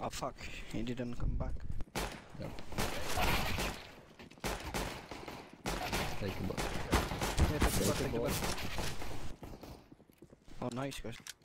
Oh fuck, he didn't come back. Yep. Take the ball. Yeah, take the Take the ball. ball. Oh nice guys.